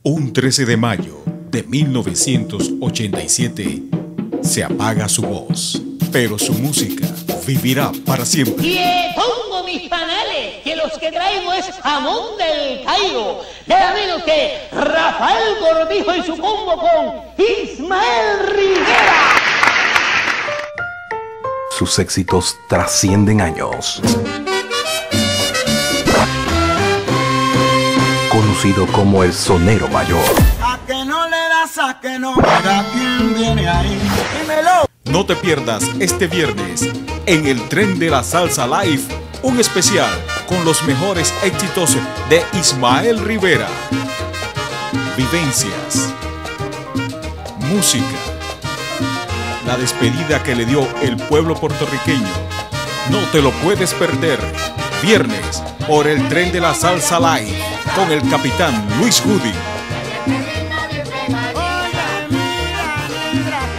Un 13 de mayo de 1987 se apaga su voz, pero su música vivirá para siempre. Y pongo mis panales, que los que traigo es jamón del Cairo. Nada menos que Rafael Cortijo y su combo con Ismael Rivera. Sus éxitos trascienden años. Conocido como el sonero mayor. A que no le das, a que no. Mira quién viene ahí. Dímelo. No te pierdas este viernes en el Tren de la Salsa Live, un especial con los mejores éxitos de Ismael Rivera. Vivencias, música, la despedida que le dio el pueblo puertorriqueño. No te lo puedes perder. Viernes por el Tren de la Salsa Live con el capitán Luis Judy. Oye, mira,